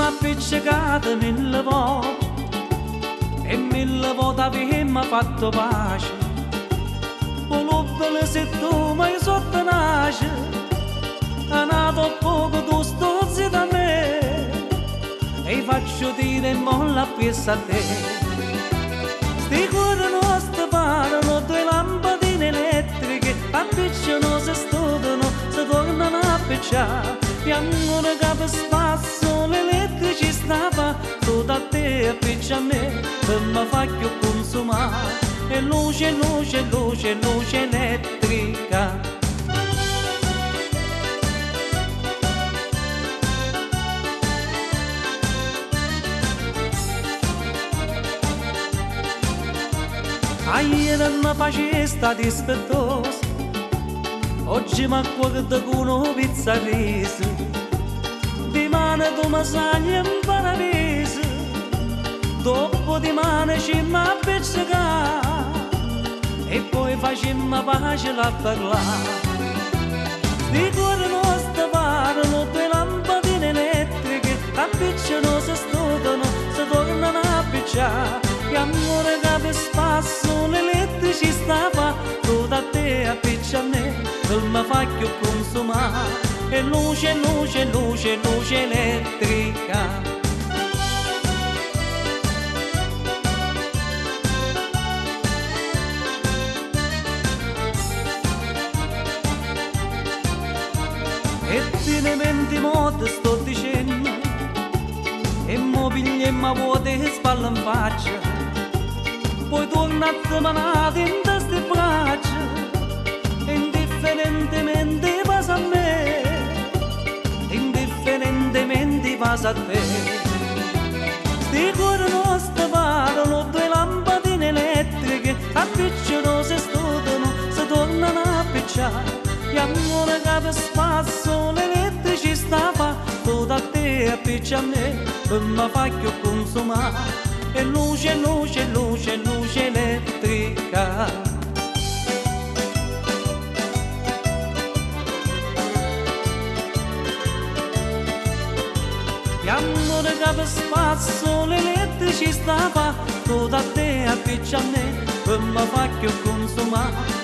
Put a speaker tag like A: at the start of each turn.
A: appiccicata 1000 volte e 1000 volte abbiamo fatto pace. Volubile se tu mi sottonaci, è nato poco tu stuzzi da me e faccio dire molla pensa a te. Sti cuori nostri parlano, due lampadine elettriche appicciano, si studiano, si tornano a appicciare. E ancora che per spasso l'elettricità va, tu da te appiccia a me per mi fa più consumare. E luce, luce, luce, luce elettrica. Ieri mi faceva dispettosa, oggi mi accorgo con una pizza risa. Dimani tu mi sali in paradiso, dopo dimani ci mi appiccica e poi facciamo pace a parlare. Sti cuori nostri parlano, due lampadine elettriche appicciano, si studiano, si tornano a appicciare. E amore che per spasso l'elettricità va, tu da te appiccia a me per mi fa più consumare. E luce, luce, luce, luce elettrica. E finalmente mo te sto dicendo, e mo pigliamo vuote e spalle in faccia, poi torna a semanare in queste braccia, e indifferentemente passa a me, indifferentemente passa a te. Sti cuori nostri parlano, due lampadine elettriche appicciano, si studiano, si tornano a appicciare. E amore che per spasso l'elettricità fa, tu da te appiccia a me per mi fa più consumare. E luce, luce, luce, luce elettrica. E amore che per spasso l'elettricità fa, tu da te appiccia a me per mi fa più consumare.